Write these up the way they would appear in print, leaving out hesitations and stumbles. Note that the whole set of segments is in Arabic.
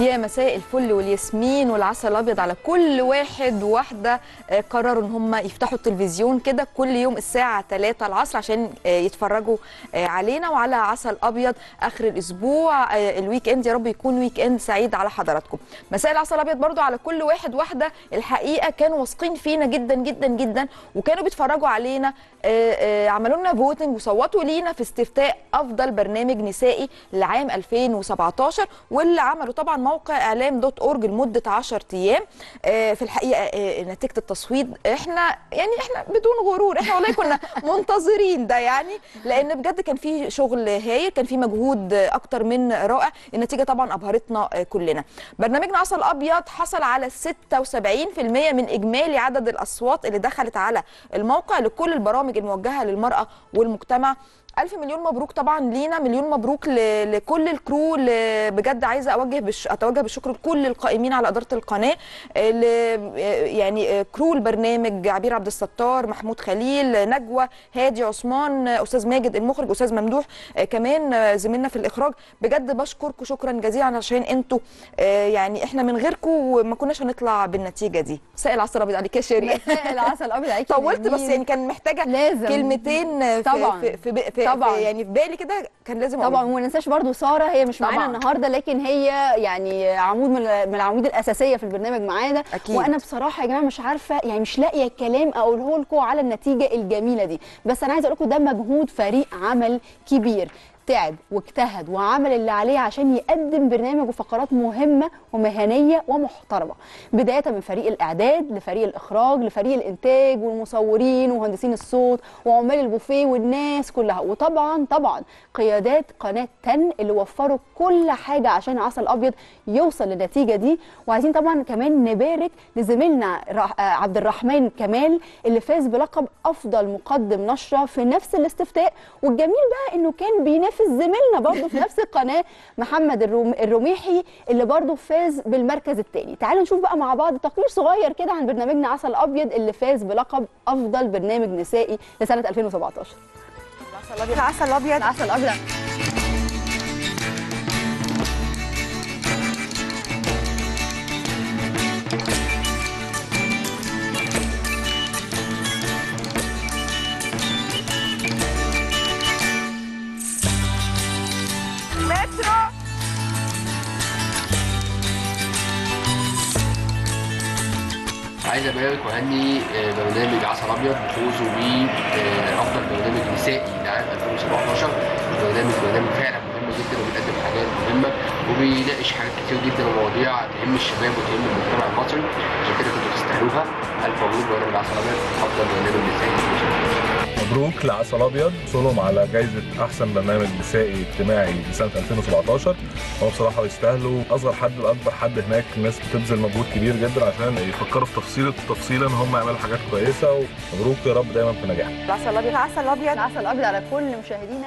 يا مساء الفل والياسمين والعسل الابيض على كل واحد وواحده قرروا ان هم يفتحوا التلفزيون كده كل يوم الساعه 3 العصر عشان يتفرجوا علينا وعلى عسل ابيض اخر الاسبوع الويك اند. يا رب يكون ويك اند سعيد على حضراتكم. مساء العسل الابيض برضو على كل واحد واحده الحقيقه كانوا واثقين فينا جدا جدا جدا وكانوا بيتفرجوا علينا، عملوا لنا فوتنج وصوتوا لينا في استفتاء افضل برنامج نسائي لعام 2017 واللي عملوا طبعا موقع اعلام.org لمده 10 ايام. في الحقيقه نتيجه التصويت احنا بدون غرور احنا والله كنا منتظرين ده لان بجد كان في شغل هايل، كان في مجهود اكتر من رائع. النتيجه طبعا ابهرتنا كلنا. برنامجنا عسل ابيض حصل على 76% من اجمالي عدد الاصوات اللي دخلت على الموقع لكل البرامج الموجهه للمراه والمجتمع. ألف مليون مبروك طبعا لينا، مليون مبروك لكل الكرو. بجد عايزه اتوجه بالشكر لكل القائمين على اداره القناه، كرو البرنامج عبير عبد الستار، محمود خليل، نجوى، هادي عثمان، استاذ ماجد المخرج، استاذ ممدوح كمان زميلنا في الاخراج. بجد بشكركم شكرا جزيلا عشان انتوا احنا من غيركم ما كناش هنطلع بالنتيجه دي. مساء العسل الابيض عليك يا شيري. مساء العسل الابيض عليك. طولت بس كان محتاجه لازم كلمتين طبعا في طبعا في بالي كده كان لازم طبعا. وما ننساش برضو ساره، هي مش معانا النهارده لكن هي عمود من العواميد الاساسيه في البرنامج معانا. وانا بصراحه يا جماعه مش عارفه مش لاقيه كلام اقوله لكم على النتيجه الجميله دي، بس انا عايزه اقول لكم ده مجهود فريق عمل كبير، تعب واجتهد وعمل اللي عليه عشان يقدم برنامج وفقرات مهمه ومهنيه ومحترمه، بدايه من فريق الاعداد لفريق الاخراج لفريق الانتاج والمصورين ومهندسين الصوت وعمال البوفيه والناس كلها، وطبعا قيادات قناه 10 اللي وفروا كل حاجه عشان عسل ابيض يوصل للنتيجه دي. وعايزين طبعا كمان نبارك لزميلنا عبد الرحمن كمال اللي فاز بلقب افضل مقدم نشره في نفس الاستفتاء. والجميل بقى انه كان بينافس زميلنا برضه في نفس القناه محمد الرميحي اللي برضه فاز بالمركز الثاني. تعالوا نشوف بقى مع بعض تقرير صغير كده عن برنامجنا عسل ابيض اللي فاز بلقب افضل برنامج نسائي لسنه 2017. العسل الابيض العسل الابيض. عايز ابارك واهني برنامج عسل ابيض بفوزه بافضل برنامج نسائي لعام 2017. برنامج فعلا مهم جدا وبيقدم حاجات مهمه وبيناقش حاجات كتير جدا ومواضيع تهم الشباب وتهم المجتمع المصري، عشان كده كنتوا تستاهلوها. الف مبروك برنامج عسل ابيض افضل برنامج نسائي. مبروك لعسل ابيض حصولهم على جائزه احسن برنامج نسائي اجتماعي لسنه 2017. هو بصراحه يستاهلوا، اصغر حد لاكبر حد هناك الناس بتبذل مجهود كبير جدا عشان يفكروا في تفصيلا ان هم يعملوا حاجات كويسه. ومبروك يا رب دايما في نجاح. العسل الابيض العسل الابيض العسل الابيض على كل مشاهدينا.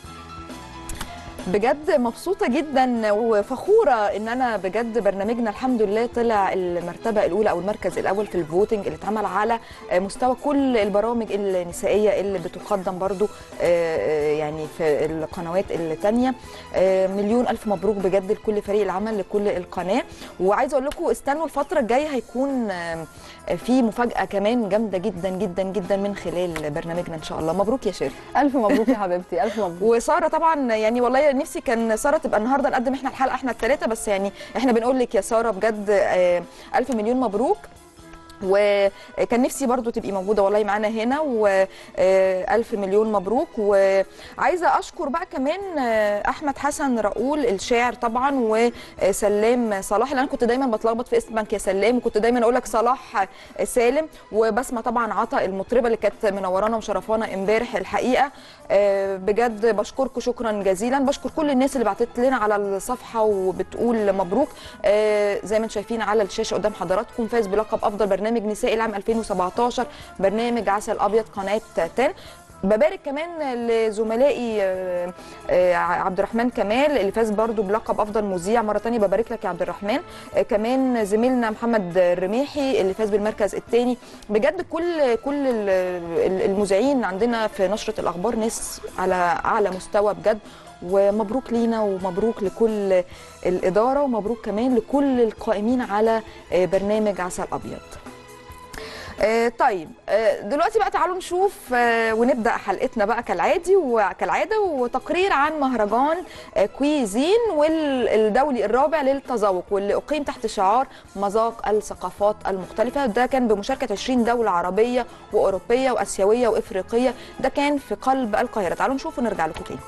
بجد مبسوطه جدا وفخوره ان انا بجد برنامجنا الحمد لله طلع المرتبه الاولى او المركز الاول في الفوتنج اللي اتعمل على مستوى كل البرامج النسائيه اللي بتقدم برضو في القنوات الثانيه. مليون الف مبروك بجد لكل فريق العمل لكل القناه. وعايزه اقول لكم استنوا الفتره الجايه هيكون في مفاجاه كمان جامده جدا جدا جدا من خلال برنامجنا ان شاء الله. مبروك يا شيري. الف مبروك يا حبيبتي. الف مبروك. وساره طبعا والله نفسي كان ساره تبقى النهارده نقدم احنا الحلقه احنا الثلاثه، بس احنا بنقول لك يا ساره بجد الف مليون مبروك. وكان نفسي برضو تبقي موجوده والله معانا هنا، والف مليون مبروك. وعايزه اشكر بقى كمان احمد حسن رؤول الشاعر طبعا وسلام صلاح اللي انا كنت دايما بتلخبط في اسمك يا سلام وكنت دايما اقول لك صلاح سالم، وبسمه طبعا عطا المطربه اللي كانت منورانا ومشرفانا امبارح الحقيقه. بجد بشكركم شكرا جزيلا. بشكر كل الناس اللي بعتت لنا على الصفحه وبتقول مبروك. زي ما انتم شايفين على الشاشه قدام حضراتكم فاز بلقب افضل برنامج نسائي العام 2017 برنامج عسل ابيض قناه 10. ببارك كمان لزملائي عبد الرحمن كمال اللي فاز برضو بلقب افضل مذيع مره ثانيه. ببارك لك يا عبد الرحمن. كمان زميلنا محمد الرميحي اللي فاز بالمركز الثاني. بجد كل المذيعين عندنا في نشره الاخبار ناس على اعلى مستوى بجد، ومبروك لينا ومبروك لكل الإدارة ومبروك كمان لكل القائمين على برنامج عسل أبيض. طيب دلوقتي بقى تعالوا نشوف ونبدأ حلقتنا بقى كالعادة وتقرير عن مهرجان كويزين والدولي الرابع للتذوق واللي أقيم تحت شعار مذاق الثقافات المختلفة. ده كان بمشاركة 20 دولة عربية وأوروبية وآسيوية وإفريقية. ده كان في قلب القاهرة. تعالوا نشوف ونرجع لكم تاني.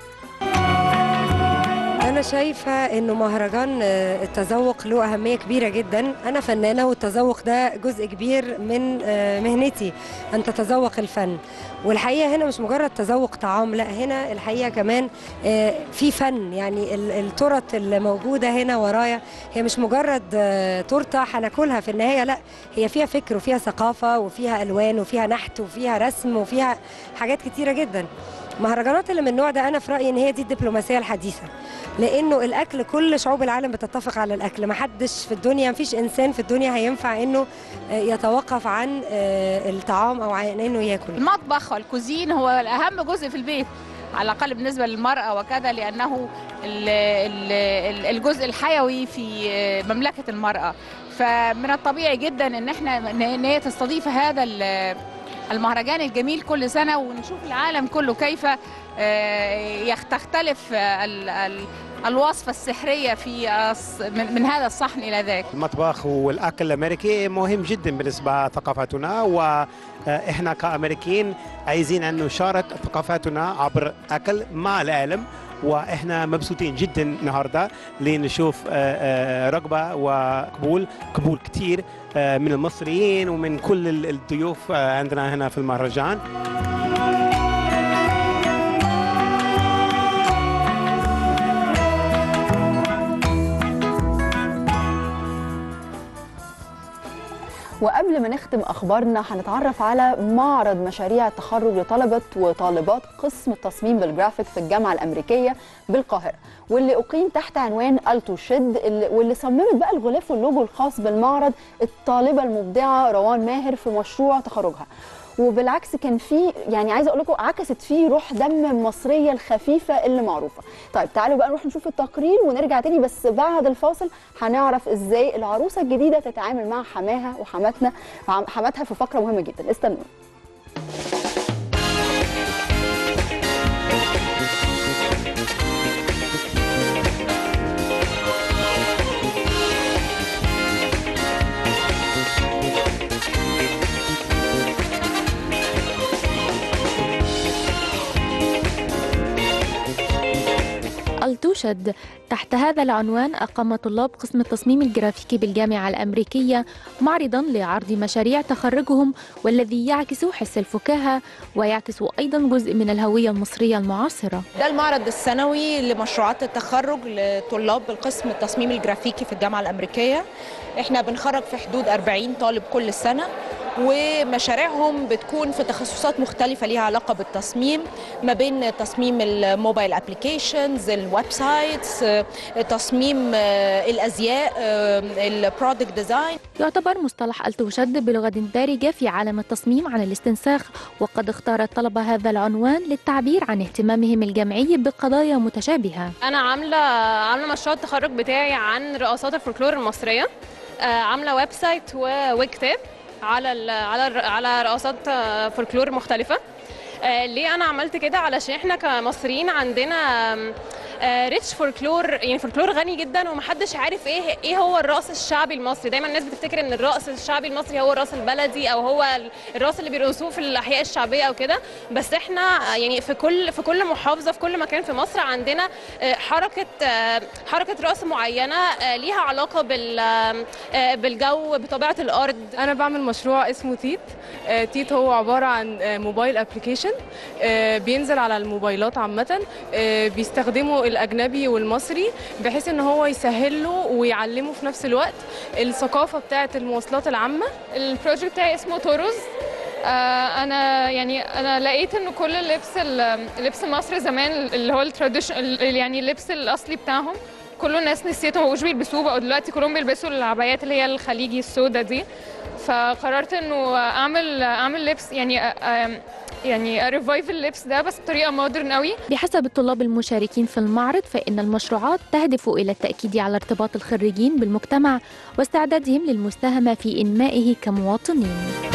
أنا شايفة إنه مهرجان التذوق له أهمية كبيرة جدا. أنا فنانة والتذوق ده جزء كبير من مهنتي، أن تتذوق الفن. والحقيقة هنا مش مجرد تذوق طعام، لا هنا الحقيقة كمان في فن. يعني التورت اللي موجودة هنا ورايا هي مش مجرد تورتة هناكلها في النهاية، لا هي فيها فكر وفيها ثقافة وفيها ألوان وفيها نحت وفيها رسم وفيها حاجات كتيرة جدا. مهرجانات اللي من النوع ده أنا في رأيي إن هي دي الدبلوماسية الحديثة، لأنه الأكل كل شعوب العالم بتتفق على الأكل. محدش في الدنيا، مفيش إنسان في الدنيا هينفع إنه يتوقف عن الطعام أو عن إنه ياكل. المطبخ والكوزين هو الأهم جزء في البيت على الأقل بالنسبة للمرأة وكذا، لأنه الجزء الحيوي في مملكة المرأة. فمن الطبيعي جدا إن هي تستضيف هذا المهرجان الجميل كل سنة، ونشوف العالم كله كيف تختلف الوصفة السحرية من هذا الصحن إلى ذاك. المطبخ والأكل الأمريكي مهم جدا بالنسبة لثقافتنا، وإحنا كأمريكيين عايزين أن نشارك ثقافتنا عبر أكل مع العالم. وإحنا مبسوطين جدا النهارده لنشوف رغبة وقبول كتير من المصريين ومن كل الضيوف عندنا هنا في المهرجان. وقبل ما نختم أخبارنا هنتعرف على معرض مشاريع التخرج لطلبة وطالبات قسم التصميم بالجرافيك في الجامعة الأمريكية بالقاهرة، واللي أقيم تحت عنوان ألتوشيد، واللي صممت بقى الغلاف واللوجو الخاص بالمعرض الطالبة المبدعة روان ماهر في مشروع تخرجها. وبالعكس كان في يعني عايزه اقول لكم عكست فيه روح دم المصريه الخفيفه اللي معروفه. طيب تعالوا بقى نروح نشوف التقرير ونرجع تاني، بس بعد الفاصل هنعرف ازاي العروسه الجديده تتعامل مع حماها وحماتها في فقره مهمه جدا. استنوا. ألتوشيد. تحت هذا العنوان أقام طلاب قسم التصميم الجرافيكي بالجامعة الأمريكية معرضاً لعرض مشاريع تخرجهم، والذي يعكس حس الفكاهة ويعكس أيضاً جزء من الهوية المصرية المعاصرة. ده المعرض السنوي لمشروعات التخرج لطلاب القسم التصميم الجرافيكي في الجامعة الأمريكية. احنا بنخرج في حدود 40 طالب كل سنة، ومشاريعهم بتكون في تخصصات مختلفة ليها علاقة بالتصميم، ما بين تصميم الموبايل ابليكيشنز، الويب سايتس، تصميم الأزياء، البرودكت ديزاين. يعتبر مصطلح ألتوشيد بلغة دارجة في عالم التصميم عن الاستنساخ، وقد اختار الطلبة هذا العنوان للتعبير عن اهتمامهم الجمعي بقضايا متشابهة. أنا عاملة مشروع التخرج بتاعي عن رقصات الفولكلور المصرية، عاملة ويب سايت وكتاب على رقصات فولكلور مختلفة. ليه انا عملت كده؟ علشان احنا كمصريين عندنا ريتش فولكلور، يعني فولكلور غني جدا ومحدش عارف ايه هو الرقص الشعبي المصري. دايما الناس بتفتكر ان الرقص الشعبي المصري هو الرقص البلدي او هو الرقص اللي بيرقصوه في الاحياء الشعبيه او كده، بس احنا يعني في كل محافظه في كل مكان في مصر عندنا حركه رقص معينه ليها علاقه بالجو، بطبيعه الارض. انا بعمل مشروع اسمه تيت هو عباره عن موبايل ابلكيشن بينزل على الموبايلات عامه، بيستخدمه الاجنبي والمصري بحيث ان هو يسهل له ويعلمه في نفس الوقت الثقافه بتاعه المواصلات العامه. البروجكت بتاعي اسمه توروز. انا لقيت ان كل لبس مصر زمان اللي هو التراديشن، يعني اللبس الاصلي بتاعهم كله الناس نسيته، ما بقوش بيلبسوه، بقوا دلوقتي كلهم بيلبسوا العبايات اللي هي الخليجي السودا دي. فقررت انه اعمل لبس، يعني يعني ريفايف اللبس ده بس بطريقه مودرن قوي. بحسب الطلاب المشاركين في المعرض فإن المشروعات تهدف إلى التأكيد على ارتباط الخريجين بالمجتمع واستعدادهم للمساهمة في إنمائه كمواطنين.